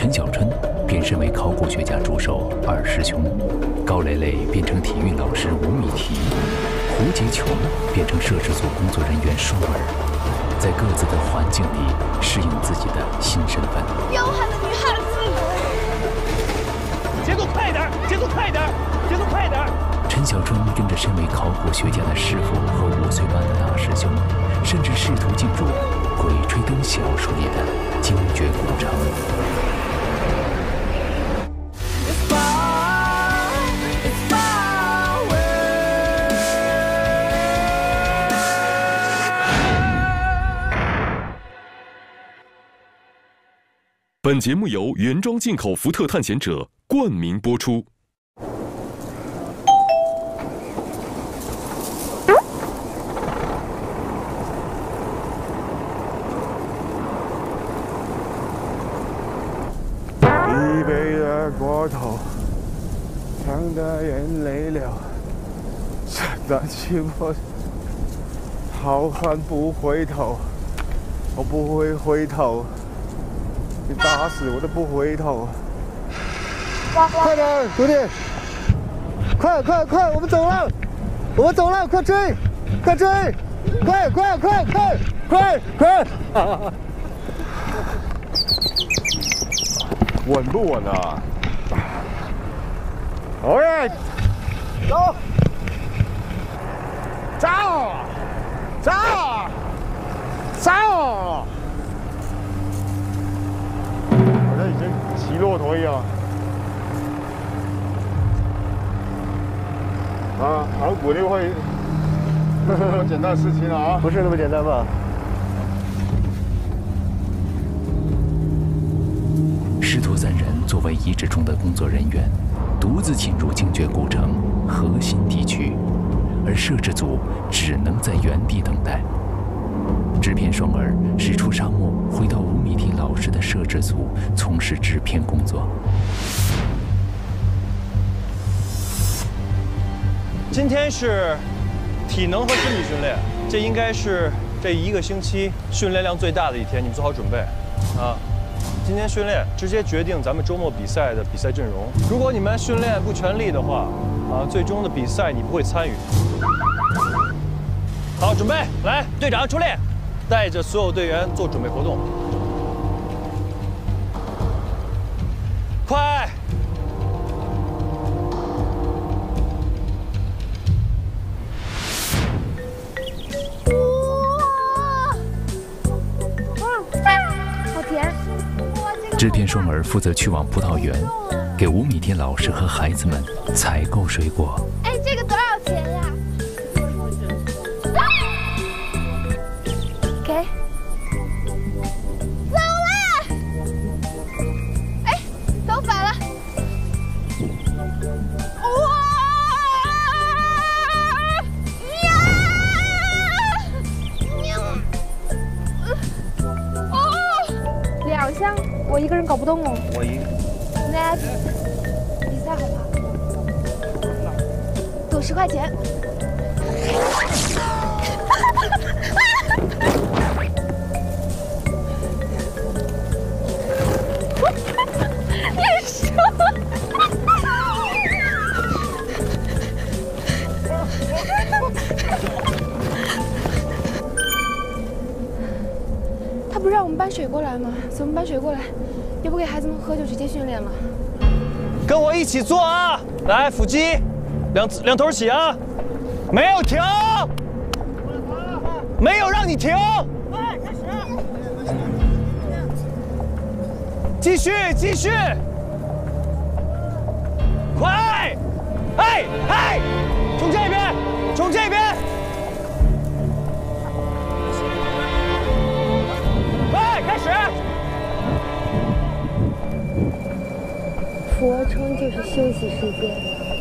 陈小春变身为考古学家助手二师兄，高蕾蕾变成体育老师吴米提，胡杰琼变成摄制组工作人员舒儿，在各自的环境里适应自己的新身份。 彪悍的女汉子， 节奏快点，节奏快点，节奏快点！ 陈小春跟着身为考古学家的师傅和5岁班的大师兄，甚至试图进入《鬼吹灯》小说里的精绝古城。 本节目由原装进口福特探险者冠名播出。 一杯的过头，尝的眼泪流，站在寂寞，好汉不回头，我不会回头。你打死我都不回头！快点，徒弟！快，我们走了，快追，快追，快！稳不稳啊 ？All right， 走，走！已经骑骆驼一样啊！考古就会不是那么简单的事情了啊！不是那么简单吧？ 师徒3人作为遗址中的工作人员，独自进入精绝古城核心地区，而摄制组只能在原地等待。制片双儿驶出沙漠，回到吴米提老师的摄制组从事制片工作。 今天是体能和身体训练，这应该是这1个星期训练量最大的一天，你们做好准备啊！今天训练直接决定咱们周末比赛的比赛阵容。如果你们训练不全力的话，最终的比赛你不会参与。好，准备，来，队长出列。带着所有队员做准备活动，快！ 好甜！ 制片双儿负责去往葡萄园，给吴米提老师和孩子们采购水果。 哎，这个多少钱呀？给，走了！哎，走反了！哇呀！哦，2箱，我一个人搞不动哦。 我赢。 Next， 比赛好不好？赌10块钱。他不让我们搬水过来吗？怎么搬水过来？也不给孩子们喝就直接训练了。 跟我一起做啊！来，腹肌，两头起啊！没有停，没有让你停。继续，快！哎，冲这边，冲这边！快，开始！ 俯卧撑就是休息时间。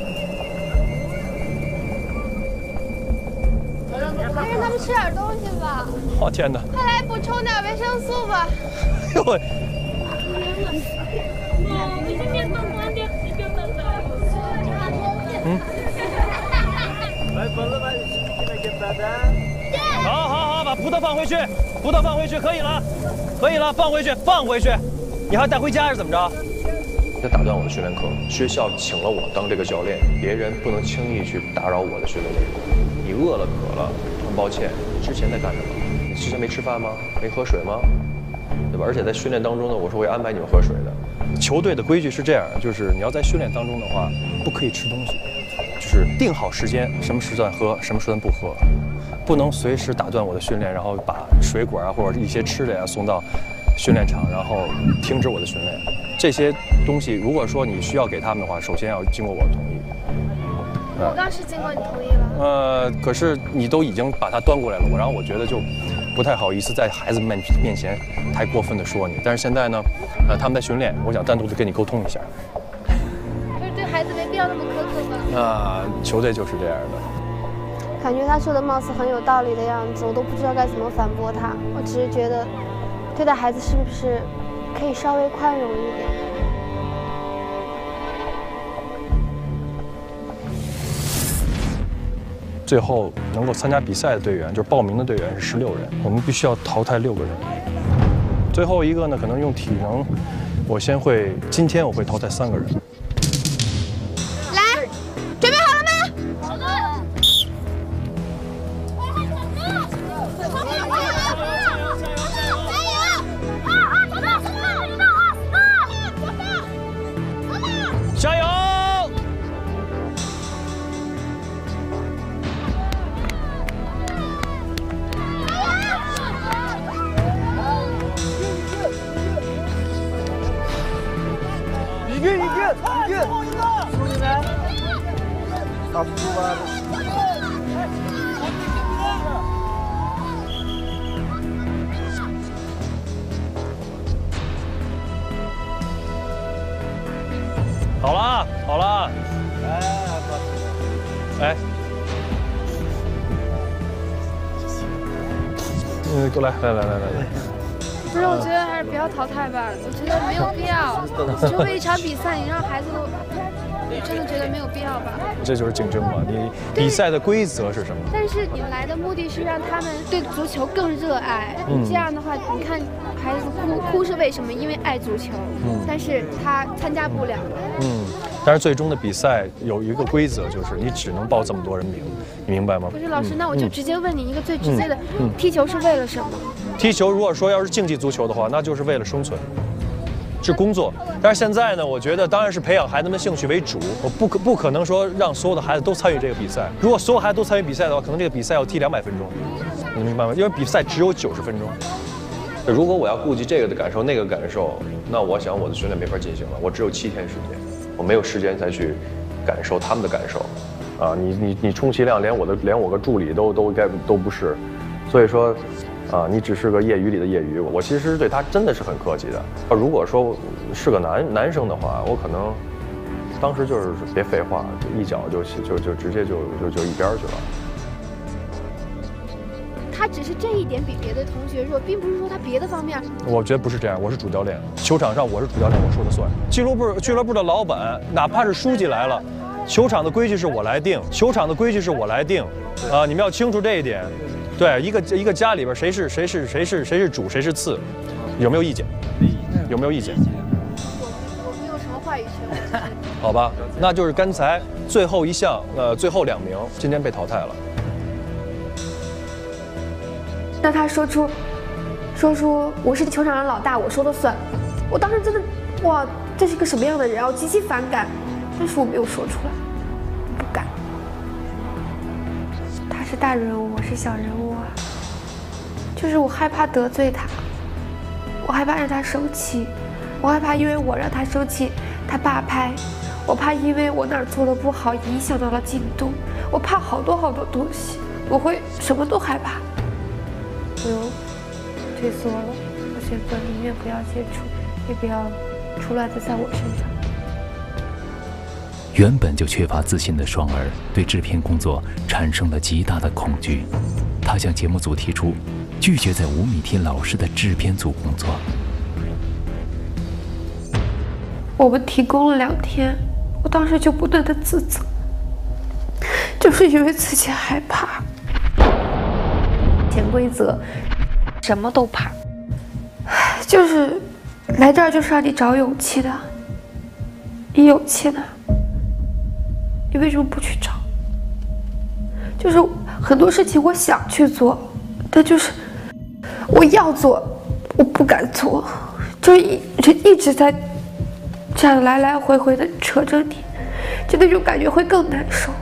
还让他们吃点东西吧。 我天哪！ 快来补充点维生素吧。 哎呦喂！好，把葡萄放回去，可以了，放回去。 你还带回家是怎么着？他打断我的训练课，学校请了我当这个教练，别人不能轻易去打扰我的训练内容。你饿了渴了，很抱歉，你之前在干什么？你之前没吃饭吗？没喝水吗？对吧？而且在训练当中呢，我是会安排你们喝水的。球队的规矩是这样，就是你要在训练当中的话，不可以吃东西，就是定好时间，什么时段喝，什么时段不喝，不能随时打断我的训练，然后把水果啊或者一些吃的呀送到训练场，然后停止我的训练。这些东西，如果说你需要给他们的话，首先要经过我同意。 我刚是经过你同意了。 可是你都已经把它端过来了，然后我觉得就不太好意思在孩子们面前太过分的说你。但是现在呢，他们在训练，我想单独的跟你沟通一下。 可是对孩子没必要那么苛刻吧？ 球队就是这样的。 感觉他说的貌似很有道理的样子，我都不知道该怎么反驳他。我只是觉得，对待孩子是不是可以稍微宽容一点？ 最后能够参加比赛的队员，就是报名的队员是16人，我们必须要淘汰6个人。最后一个呢，可能用体能，今天我会淘汰3个人。 来，准备好了吗？好的。 加油！好了，好了。哎，过来，来。 不是，我觉得还是不要淘汰吧，我觉得没有必要。就为一场比赛，你让孩子都，我真的觉得没有必要吧。 这就是竞争嘛，你比赛的规则是什么？ 但是你们来的目的是让他们对足球更热爱。这样的话，你看孩子哭是为什么？因为爱足球。但是他参加不了。 但是最终的比赛有一个规则，就是你只能报这么多人名，你明白吗？ 不是老师，那我就直接问你一个最直接的，踢球是为了什么？ 踢球如果说要是竞技足球的话，那就是为了生存，是工作。但是现在呢，我觉得当然是培养孩子们兴趣为主，我不可能说让所有的孩子都参与这个比赛。如果所有孩子都参与比赛的话，可能这个比赛要踢200分钟，你明白吗？因为比赛只有90分钟。如果我要顾及这个的感受，那个感受，那我想我的训练没法进行了。我只有7天时间，我没有时间再去感受他们的感受。你充其量连我个助理都不是，所以说。你只是个业余里的业余，我其实对他真的是很客气的。如果说是个男生的话，我可能当时就是别废话，一脚就直接就一边去了。 他只是这一点比别的同学弱，并不是说他别的方面。 我觉得不是这样，我是主教练，球场上我是主教练，我说了算。俱乐部的老板，哪怕是书记来了，球场的规矩是我来定，你们要清楚这一点。对，一个家里边谁是主谁是次，有没有意见？有没有意见？ 我没有什么话语权。 好吧，那就是刚才最后一项，最后2名今天被淘汰了。 那他说出我是球场上老大，我说了算。我当时真的，哇，这是一个什么样的人啊！我极其反感，但是我没有说出来，不敢。他是大人物，我是小人物啊。就是我害怕得罪他，我害怕让他生气，我害怕因为我让他生气，他罢拍，我怕因为我哪儿做的不好影响到了进度，我怕好多东西，我会什么都害怕。我又退缩了，我选择宁愿不要接触，也不要出乱子在我身上。 原本就缺乏自信的双儿对制片工作产生了极大的恐惧，他向节目组提出拒绝在吴米天老师的制片组工作。 我们停工了2天，我当时就不断的自责，就是因为自己害怕。潜规则，什么都怕，就是来这儿就是让你找勇气的，你勇气呢？你为什么不去找？就是很多事情我想去做，但就是我要做，我不敢做，就一直在这样来来回回的扯着你，就那种感觉会更难受。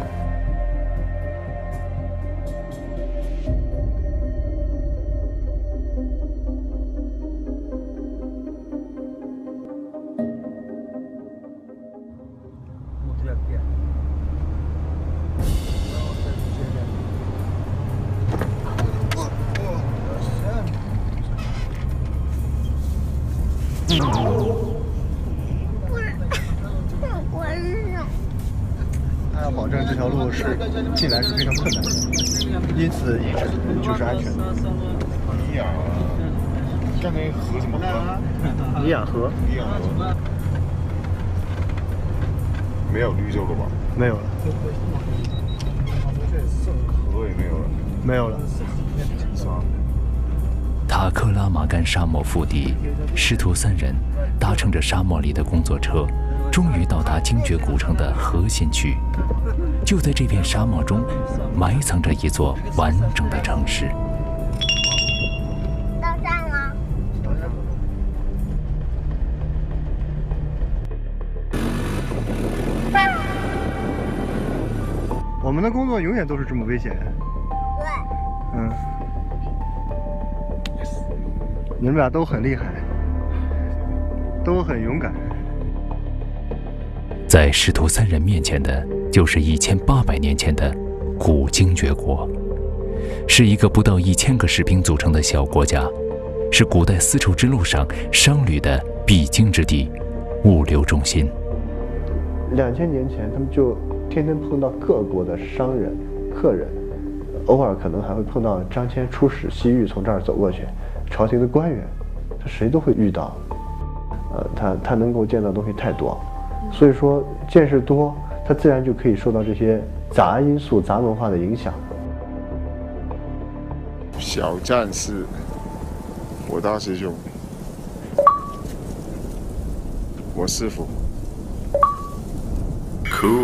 他要保证这条路是进来是非常困难的，因此一直就是安全的。 尼亚，刚才河怎么河？ 尼亚河， 尼亚河没有绿洲了吧？ 没有了， 河也没有了， 没有了。 塔克拉玛干沙漠腹地，师徒三人搭乘着沙漠里的工作车，终于到达精绝古城的核心区。就在这片沙漠中，埋藏着一座完整的城市。 到站了。 我们的工作永远都是这么危险。 对。 嗯。你们俩都很厉害，都很勇敢。 在师徒三人面前的，就是1800年前的古精绝国，是一个不到1000个士兵组成的小国家，是古代丝绸之路上商旅的必经之地，物流中心。 2000年前，他们就天天碰到各国的商人、客人，偶尔可能还会碰到张骞出使西域从这儿走过去。朝廷的官员，他谁都会遇到，他能够见到的东西太多，所以说见识多，他自然就可以受到这些杂因素、杂文化的影响。 小战士，我大师兄，我师傅。Cool。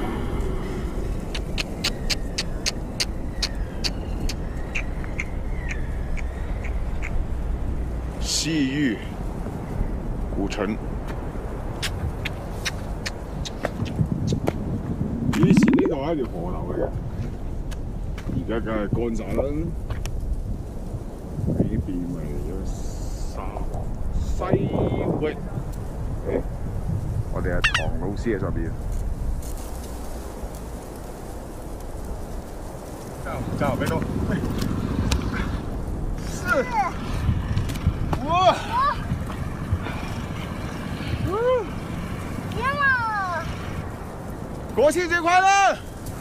西域古城，以前呢度係條河流嚟嘅，而家梗係乾晒啦。呢邊咪有沙漠西域，我哋係唐老師喺上邊。加油，俾到！是。哇！ 天啊！ 国庆节快乐！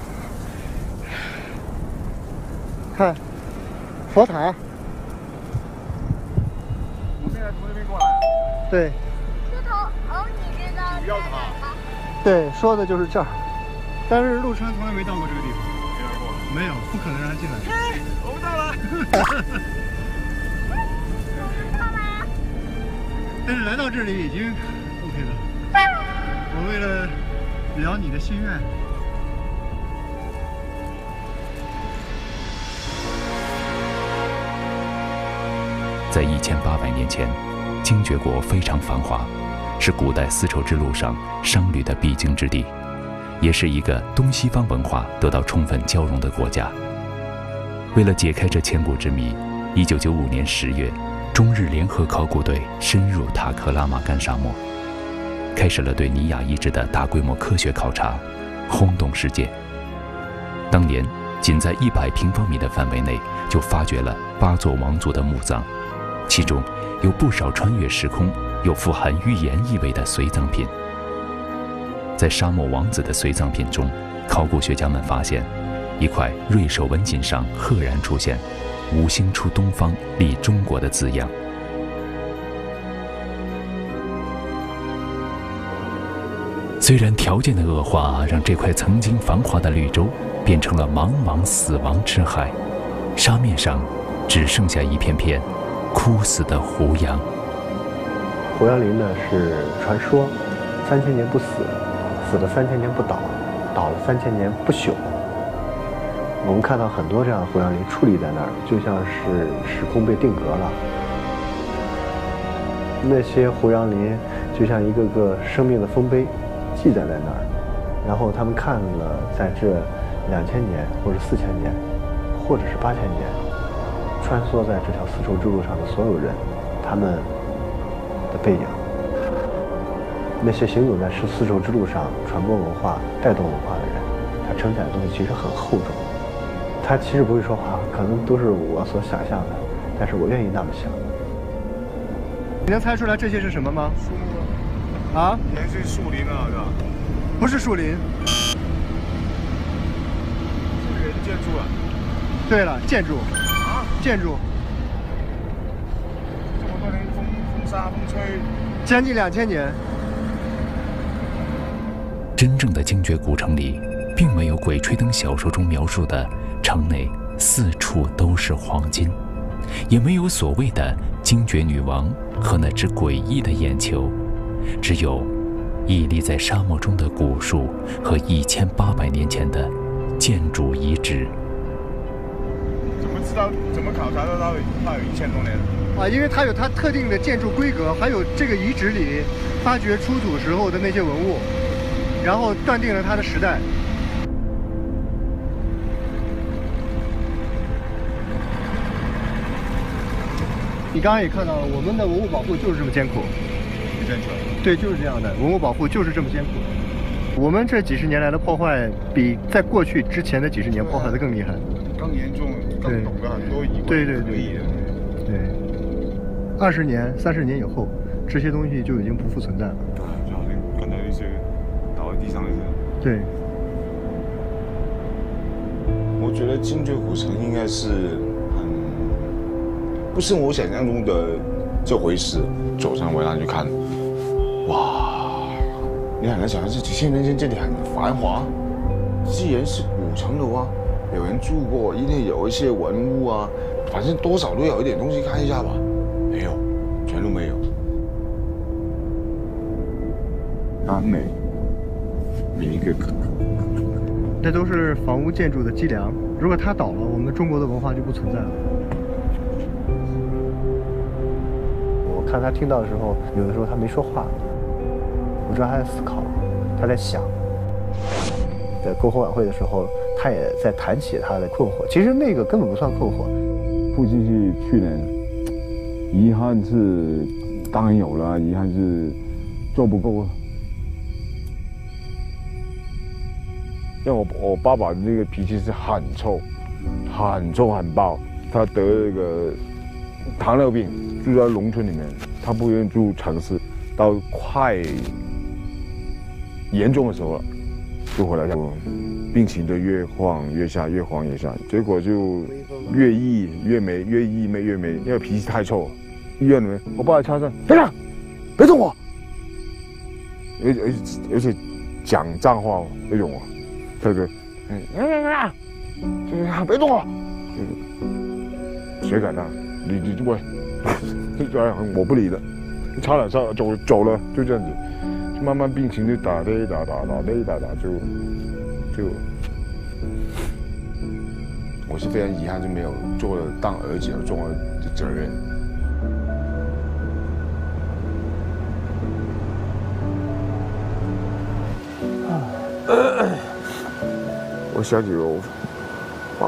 看，佛塔。 我现在从那边过来。 对。 是你知道主要塔。 对，说的就是这儿。但是陆川从来没到过这个地方。没来过。没有，不可能让他进来。 我们到了。 但是来到这里已经 OK 了。我为了了你的心愿。 在1800年前，精绝国非常繁华，是古代丝绸之路上商旅的必经之地，也是一个东西方文化得到充分交融的国家。为了解开这千古之谜，1995年10月。中日联合考古队深入塔克拉玛干沙漠，开始了对尼亚遗址的大规模科学考察，轰动世界。当年，仅在100平方米的范围内，就发掘了8座王族的墓葬，其中有不少穿越时空、有富含预言意味的随葬品。在沙漠王子的随葬品中，考古学家们发现，一块瑞兽纹锦上赫然出现“5星出东方，立中国”的字样。虽然条件的恶化让这块曾经繁华的绿洲变成了茫茫死亡之海，沙面上只剩下一片片枯死的胡杨。 侯阳林呢是传说，3000年不死，死了3000年不倒，倒了3000年不朽。我们看到很多这样的侯阳林矗立在那儿，就像是时空被定格了。那些侯阳林就像一个个生命的丰碑，记载在那儿。然后他们看了在这2000年，或者4000年，或者是8000年，穿梭在这条丝绸之路上的所有人，他们的背影。那些行走在丝绸之路上传播文化、带动文化的人，他承载的东西其实很厚重。他其实不会说话，可能都是我所想象的，但是我愿意那么想。你能猜出来这些是什么吗？树木。啊？也是树林啊，是吧？不是树林。是人建筑啊。对了，建筑。啊？建筑。这么多年风沙风吹。将近2000年。 真正的精绝古城里，并没有《鬼吹灯》小说中描述的城内四处都是黄金，也没有所谓的精绝女王和那只诡异的眼球，只有屹立在沙漠中的古树和1800年前的建筑遗址。 怎么考察到它有1000多年？ 啊，因为它有它特定的建筑规格，还有这个遗址里发掘出土时候的那些文物，然后断定了它的时代。你刚刚也看到了，我们的文物保护就是这么艰苦。对，就是这样的，文物保护就是这么艰苦。我们这几十年来的破坏，比在过去之前的几十年破坏的更厉害， 更严重，更懂得很多以对，20年、30年以后，这些东西就已经不复存在了。 就好像刚才那些倒在地上那些。 对。 我觉得精绝古城应该是不是我想象中的这回事。走上围栏去看，哇！你很难想象这几千年前这里很繁华。既然是古城的话，有人住过，一定有一些文物啊，反正多少都有一点东西看一下吧。没有，全都没有。啊，每一个。 这都是房屋建筑的脊梁，如果它倒了，我们中国的文化就不存在了。我看他听到的时候，有的时候他没说话，我知道他在思考，他在想。在篝火晚会的时候，他也在谈起他的困惑。其实那个根本不算困惑。 不继续去年，遗憾是当然有了，遗憾是做不够。像我爸爸那个脾气是很臭很暴，他得那个糖尿病，住在农村里面，他不愿意住城市，到快严重的时候了，就回来家，病情就越晃越下，越晃越下，结果就越抑越没，因为脾气太臭。医院里面，我爸在车上，别动，别动我，而且讲脏话那种啊。对，别动我！谁敢啊？你就不会，我不理的，差点走了，就这样子，就慢慢病情就打，就， 我是非常遗憾，就没有做了当儿子有重要的责任。 我想起我爸。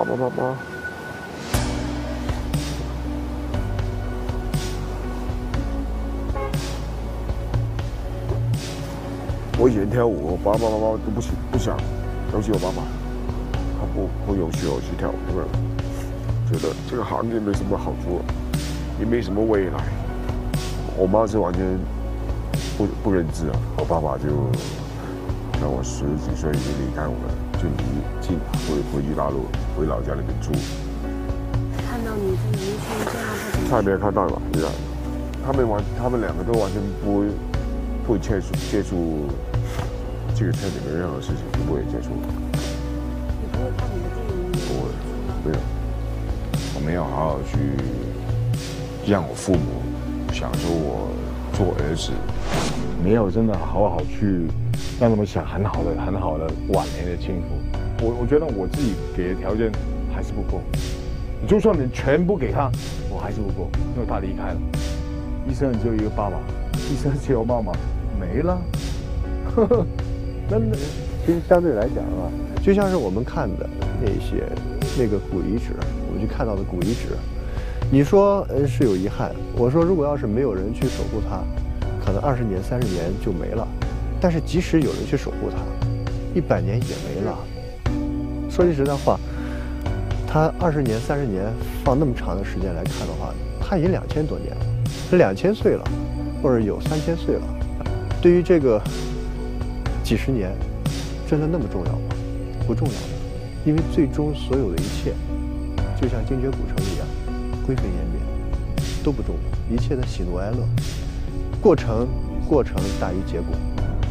我以前跳舞，我爸都不想，尤其我爸爸，他不允许我去跳舞，因为觉得这个行业没什么好做，也没什么未来。我妈是完全不认知啊，我爸爸就在我10几岁就离开我了。就回去大陆，回老家那边住。 看到你在农村这样， 他没有看到吧？依然，他们两个都完全不会接触这个圈里面任何事情，都不会接触。 你不会看你的电影？ 不会，没有。 我没有好好去让我父母享受我做儿子，没有真的好好去让他们想很好的晚年的幸福。我觉得我自己给的条件还是不够，就算你全部给他，我还是不够，因为他离开了。一生只有一个爸爸，一生只有妈妈，没了。真的， 其实相对来讲啊，就像是我们看的那个古遗址，我们去看到的古遗址，你说是有遗憾，我说如果要是没有人去守护它，可能20年、30年就没了。但是即使有人去守护它，100年也没了。说句实在话，它20年、30年放那么长的时间来看的话，它已经2000多年了，是2000岁了，或者有3000岁了。对于这个几十年，真的那么重要吗？不重要的，因为最终所有的一切，就像精绝古城一样，灰飞烟灭，都不重要，一切的喜怒哀乐，过程大于结果。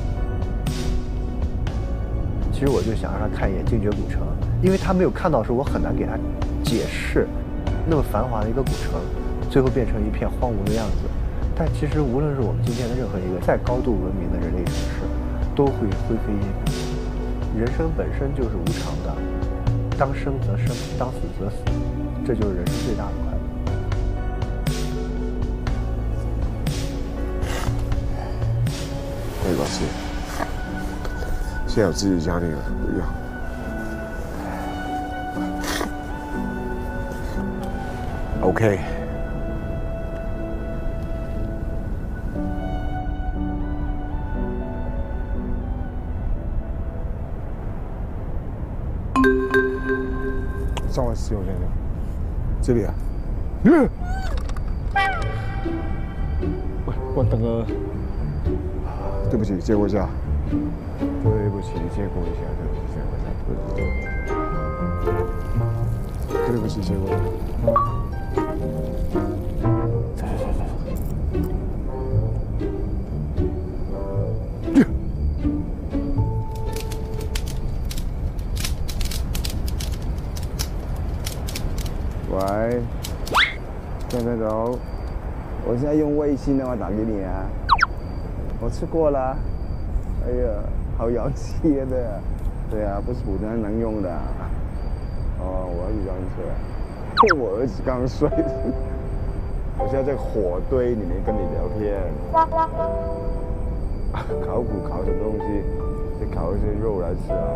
其实我就想让他看一眼精绝古城，因为他没有看到时，我很难给他解释，那么繁华的一个古城，最后变成一片荒芜的样子。但其实无论是我们今天的任何一个再高度文明的人类城市，都会灰飞烟灭。人生本身就是无常的，当生则生，当死则死，这就是人生最大的快乐。 没关系，现在有自己家庭了，不一样。OK。上完石油先生，这里啊。喂，我等个。对不起，借过一下。对不起，借过一下，对不起，借过一下，对不起，借过。喂，先生早，我现在用微信的话打给你啊。我吃过了，哎呀，好洋气的，对啊，不是普通人能用的。哦，我儿子刚睡，我儿子刚睡，我现在在火堆里面跟你聊天。烤骨烤什么东西？在烤一些肉来吃啊，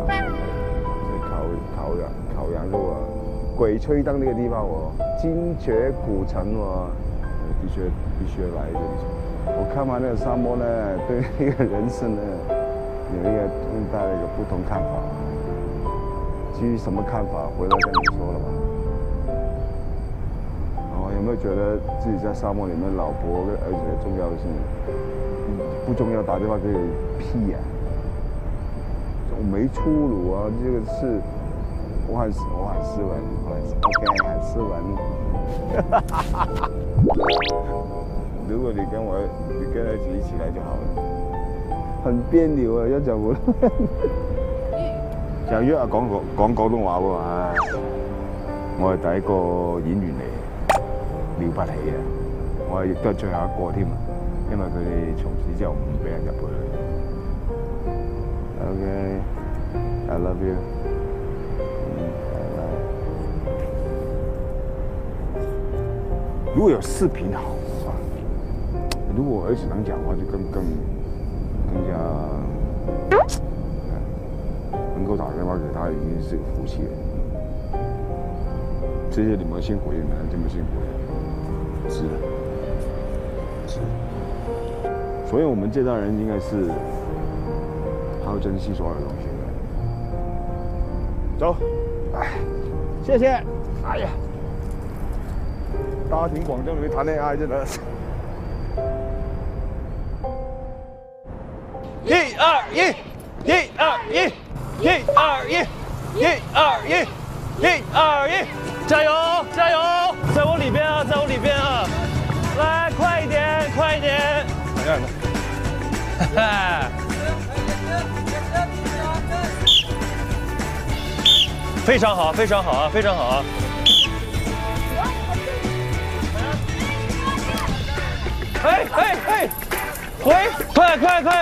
在烤羊肉啊。鬼吹灯那个地方哦，精绝古城哦，必须来这里。我看完那个沙漠呢，对那个人生呢，有一个带了一个不同看法。至于什么看法，回来跟你说了吧。哦，有没有觉得自己在沙漠里面，老婆跟儿子的重要性不重要？打电话给你屁呀！我没出路啊，这个是我很斯文，OK， 很斯文。如果你跟儿子一起來就好了，很別扭啊，一陣會就約阿講廣東話喎，唉，我係第一個演員嚟，了不起啊！我係亦都係最後一個添啊，因為佢哋從此之後唔俾人入去。OK，I love you。如果有視頻好。如果我兒子能講話，就更加能夠打電話給他，已經是個福氣了。這些你們辛苦也沒人這麼辛苦，值得。所以我們這代人應該是好好珍惜所有的東西的。走，哎，謝謝。哎呀，大庭廣眾裏談戀愛真的。1、2、1，1、2、1，1、2、1，1、2、1，1、2、1，加油，加油！在我裏邊啊，在我裏邊啊！來，快一點，快一點！哈哈，非常好，非常好啊，非常好啊！哎哎哎！ 回，快！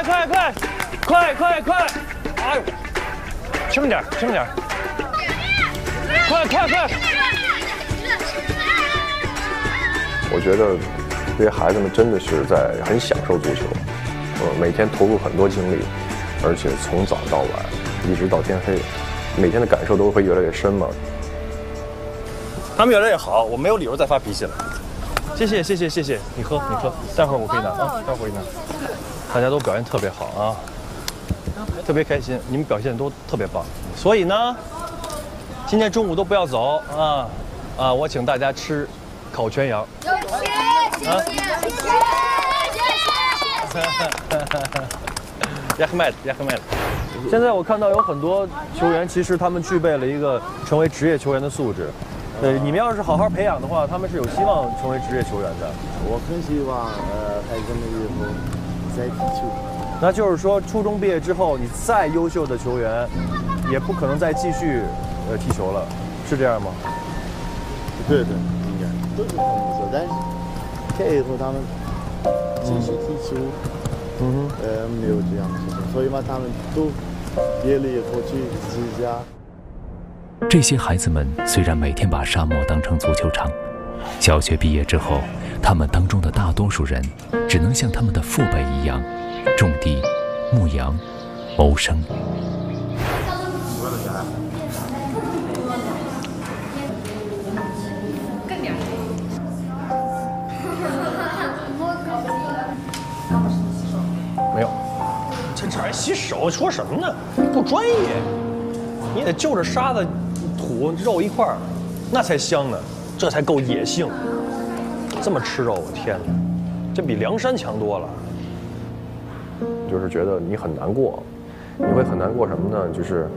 哎呦，轻点！快！ 我觉得这些孩子们真的是在很享受足球，每天投入很多精力，而且从早到晚，一直到天黑，每天的感受都会越来越深嘛。 他们越来越好，我没有理由再发脾气了。谢谢，你喝，待会儿我给你拿啊，待会儿我给你拿。大家都表现特别好啊，特别开心，你们表现都特别棒。所以呢，今天中午都不要走啊，我请大家吃烤全羊。谢谢。亚克麦的。现在我看到有很多球员，其实他们具备了一个成为职业球员的素质。你们要是好好培养的话，他们是有希望成为职业球员的。 我很希望孩子们以后再踢球。 那就是说，初中毕业之后，你再优秀的球员，也不可能再继续踢球了，是这样吗？ 对，应该都是这么说。但是开以后他们继续踢球，没有这样的事情，所以嘛，他们都毕业了以后去自己家。 这些孩子们虽然每天把沙漠当成足球场，小学毕业之后，他们当中的大多数人只能像他们的父辈一样，种地、牧羊、谋生。 没有，这还洗手？说什么呢？不专业。你得就着沙子、土、肉一块儿，那才香呢，这才够野性。这么吃肉，我天哪，这比梁山强多了。 就是觉得你很难过，你会很难过什么呢？就是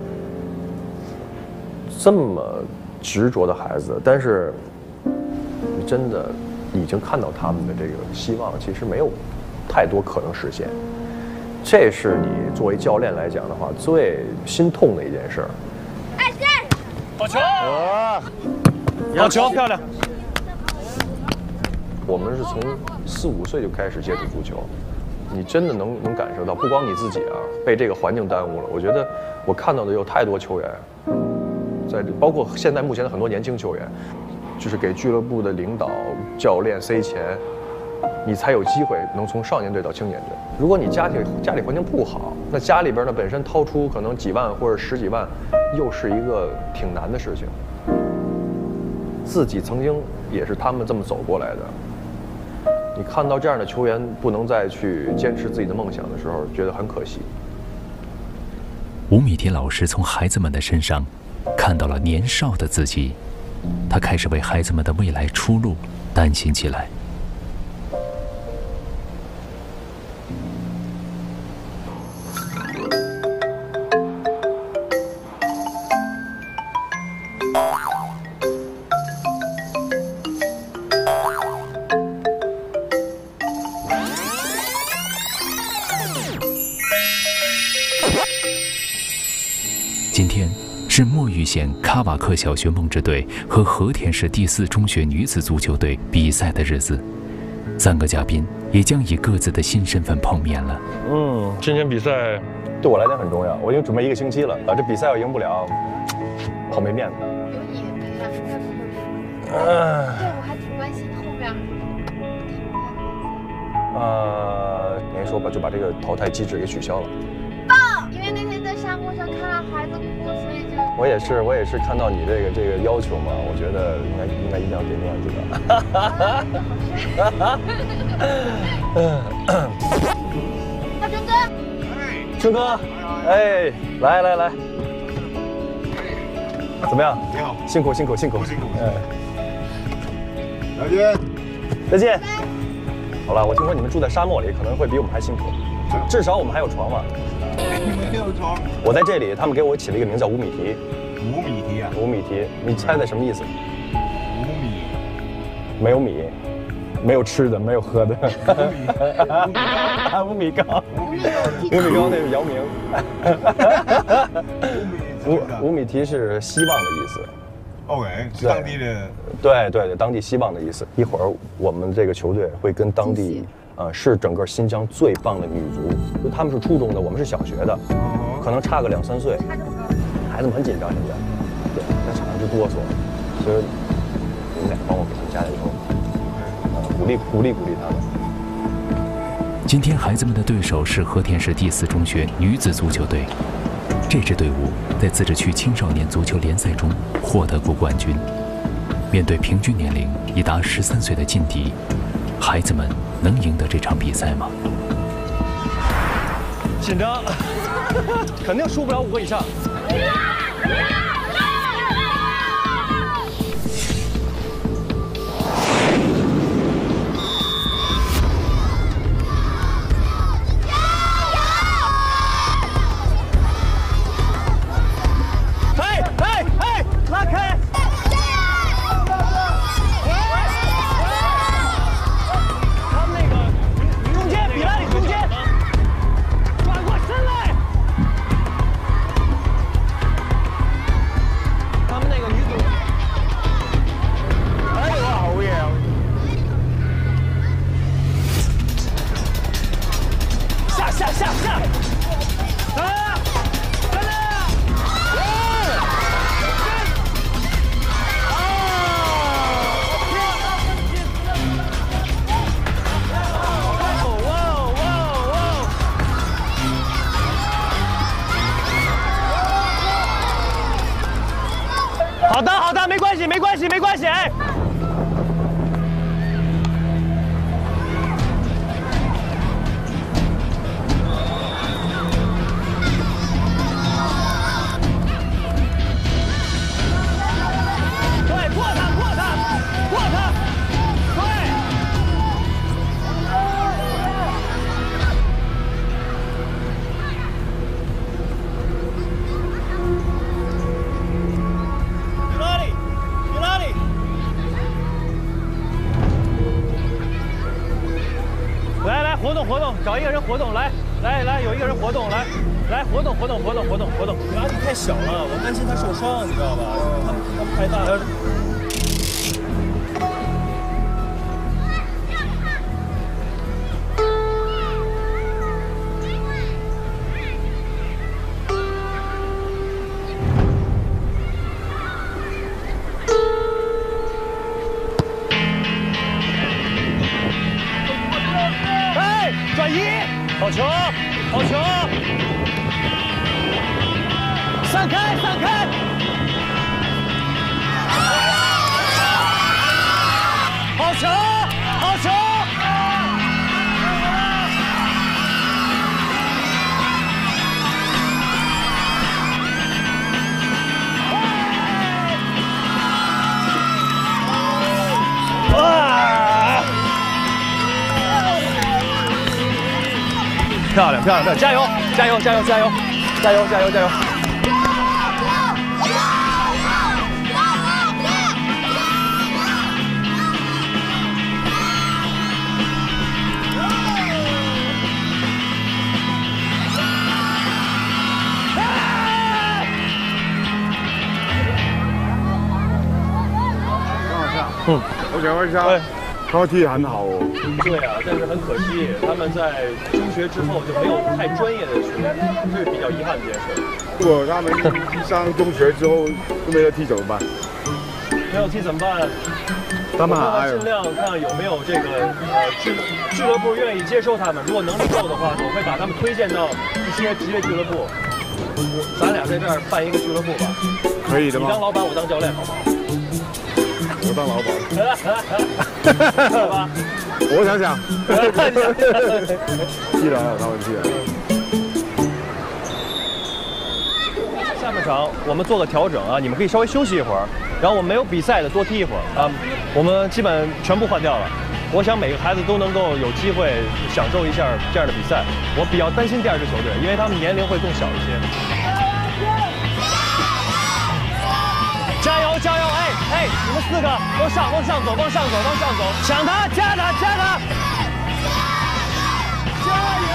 这么执着的孩子，但是你真的已经看到他们的这个希望，其实没有太多可能实现。这是你作为教练来讲的话，最心痛的一件事儿。 好球！好球，漂亮！ 我们是从4、5岁就开始接触足球，你真的能感受到，不光你自己啊，被这个环境耽误了。我觉得我看到的有太多球员，包括现在目前的很多年轻球员，就是给俱乐部的领导、教练塞钱，你才有机会能从少年队到青年队。如果你家里环境不好，那家里边呢本身掏出可能几万或者10几万，又是一个挺难的事情。自己曾经也是他们这么走过来的。你看到这样的球员不能再去坚持自己的梦想的时候，觉得很可惜。 吴米迪老师从孩子们的身上看到了年少的自己，他开始为孩子们的未来出路担心起来。今天是墨玉县喀瓦克小学梦之队和和田市第4中学女子足球队比赛的日子，3个嘉宾也将以各自的新身份碰面了。 今天比赛对我来讲很重要，我已经准备1个星期了，这比赛要赢不了，好没面子。 有你跟他说他不会输。对，我还挺关心后面。 等于说就把这个淘汰机制给取消了。 棒！因为那天在沙漠上看到孩子哭，所以就我也是看到你这个要求嘛，我觉得应该一定要给面子的。 大钟哥， 春哥，哎，来，怎么样？ 你好， 辛苦。再见。好了，我听说你们住在沙漠里，可能会比我们还辛苦，至少我们还有床嘛。 没有床。 我在这里，他们给我起了一个名叫5米题。 5米题啊？ 5米题，你猜猜什么意思 ？5米。 没有米，没有吃的，没有喝的。5米高。5米高那是姚明。5米题是希望的意思。 OK， 是当地的。 对，当地希望的意思。一会儿我们这个球队会跟当地是整个新疆最棒的女足。就他们是初中的，我们是小学的，可能差个2、3岁，孩子们很紧张现在，对，在场上就哆嗦，所以你们俩帮我给他们加加油，鼓励他们。 今天孩子们的对手是和田市第4中学女子足球队。这支队伍在自治区青少年足球联赛中获得过冠军。面对平均年龄已达13岁的劲敌，孩子们能赢得这场比赛吗？ 紧张，肯定输不了5个以上。拉开！他们那个中间，比拉里中间，转过身来。他们那个女组，哎呦，好嘢！下！啊！真的！好的，没关系，哎。对，过他，对。来，活动，找一个人活动，来，有一个人活动，来，活动。拉力太小了，我担心他受伤，你知道吧？他太大了。转移，好球！散开！好球！漂亮！加油！ 我想问一下，高踢很好哦。 对啊，但是很可惜，他们在中学之后就没有太专业的训练，这是比较遗憾的一件事。 如果他们上中学之后都没有踢怎么办？ 没有踢怎么办？ 他们尽量看有没有这个俱乐部愿意接收他们。如果能力够的话，我会把他们推荐到一些职业俱乐部。咱俩在这儿办一个俱乐部吧。 可以的吗？ 你当老板，我当教练，好不好？ 我当老板。 好吧。 我想想。踢了，他们踢了。 下半场我们做个调整啊，你们可以稍微休息一会儿，然后我们没有比赛的多踢一会儿啊。我们基本全部换掉了。我想每个孩子都能够有机会享受一下这样的比赛。我比较担心第二支球队，因为他们年龄会更小一些。加油！哎，你们4个往上走，抢他，加他！加油！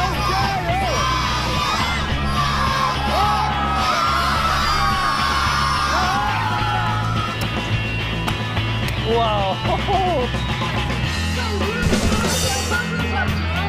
哇哦！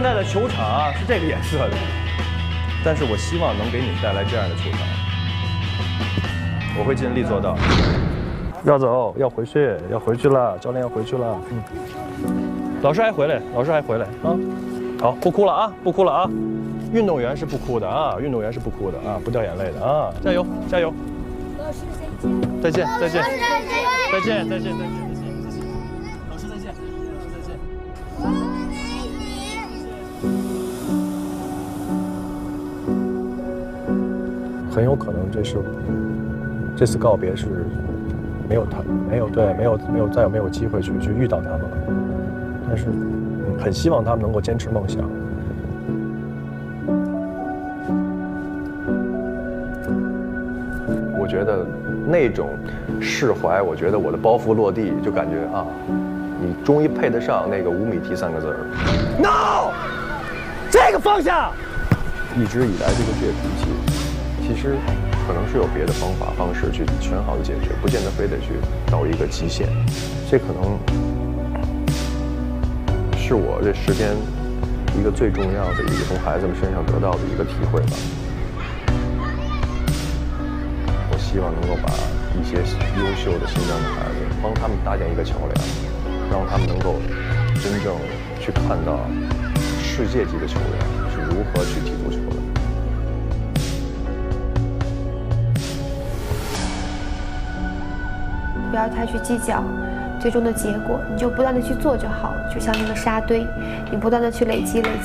在的球场啊是这个颜色的，但是我希望能给你们带来这样的球场，我会尽力做到。要走，要回去了，教练要回去了。老师还回来啊！好，不哭了啊，不哭了啊！运动员是不哭的啊，运动员是不哭的啊，不掉眼泪的啊！加油，加油！ 老师再见！ 再见！ 再见！ 再见！ 老师再见！ 很有可能这次告别是再也没有机会去遇到他们了。但是很希望他们能够坚持梦想。我觉得那种释怀，我觉得我的包袱落地，就感觉啊，你终于配得上那个5米踢3个字儿。 No， 这个方向。 一直以来这个倔脾气，其实可能是有别的方式去很好的解决，不见得非得去到一个极限。这可能是我这10天一个最重要的一个从孩子们身上得到的一个体会吧。我希望能够把一些优秀的新疆的孩子，帮他们搭建一个桥梁，让他们能够真正去看到世界级的球员是如何去踢足球的。 不要太去计较最终的结果，你就不断的去做就好，就像那个沙堆，你不断的去累积。 对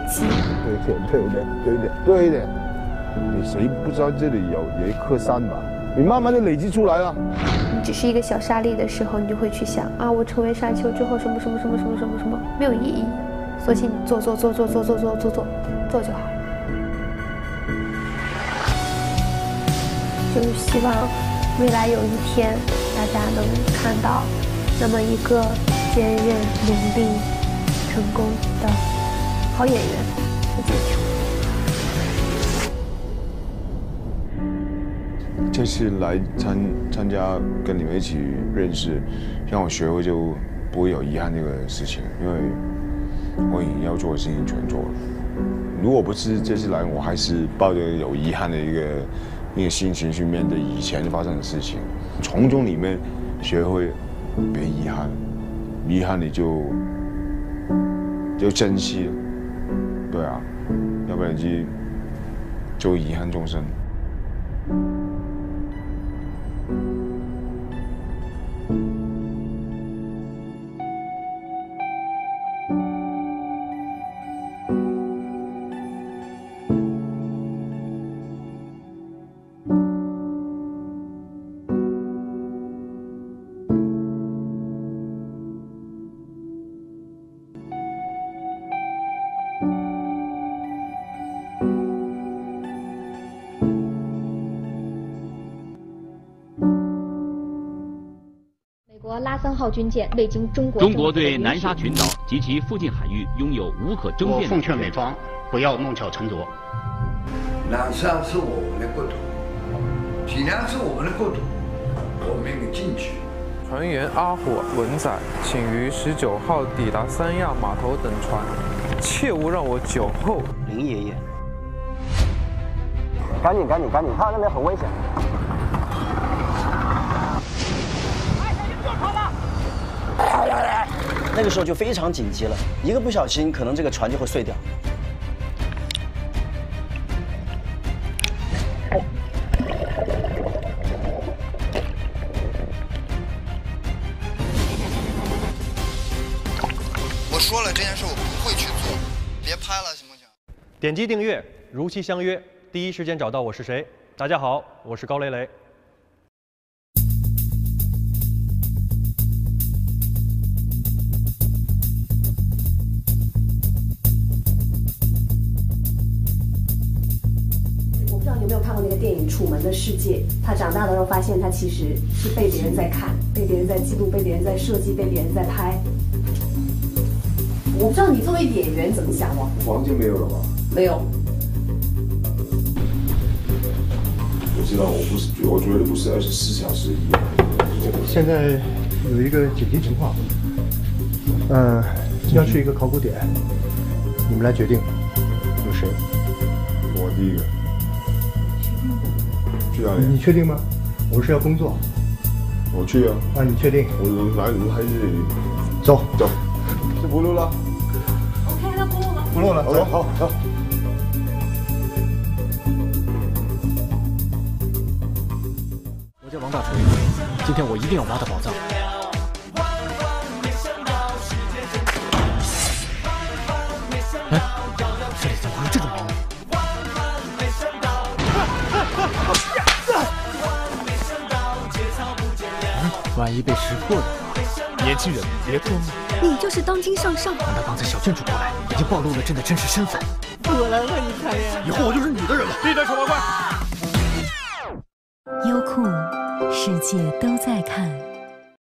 一点。你谁不知道这里有一颗山吧？你慢慢的累积出来了。 你只是一个小沙粒的时候，你就会去想啊，我成为沙丘之后什么，没有意义。索性你做就好。就是希望未来有一天，大家能看到那么一个坚韧、努力、成功的好演员的足球。 这次来参加，跟你们一起认识，让我学会就不会有遗憾这个事情，因为我已经要做的事情全做了。如果不是这次来，我还是抱着有遗憾的一个心情去面对以前发生的事情，从中里面学会别遗憾，遗憾你就珍惜了，对啊，要不然就遗憾终生。 拉森号军舰未经中国对南沙群岛及其附近海域拥有无可争辩的。我奉劝美方不要弄巧成拙。 南沙是我们的国土，济南是我们的国土，我们应该进去。 船员阿火、文仔，请于19号抵达三亚码头等船，切勿让我酒后。 林爷爷，赶紧，他那边很危险。那个时候就非常紧急了，一个不小心，可能这个船就会碎掉。 我说了这件事我不会去做，别拍了行不行？ 点击订阅，如期相约，第一时间找到我是谁。大家好，我是高蕾蕾。 有没有看过那个电影《楚门的世界》？他长大的时候发现，他其实是被别人在看，被别人在记录，被别人在设计，被别人在拍。我不知道你作为演员怎么想哦。 房间没有了吗？ 没有。 我知道，我觉得不是24小时一样。 现在有一个紧急情况，要去一个考古点， 你们来决定，有谁？ 我第一个。去哪里？ 你确定吗？我是要工作。 我去啊。 啊，你确定？ 我来这里。 走。 是不录了。 OK， 那不录了。 不录了。走，好。 我叫王大锤，今天我一定要挖到宝藏。哎，这里怎么会有这种人呢？万一被识破的话，年轻人别装了。 你就是当今上上。 让他刚才小郡主过来，已经暴露了朕的真实身份。 我来和你谈恋爱， 以后我就是你的人了。闭嘴，丑八怪！ 优酷，世界都在看。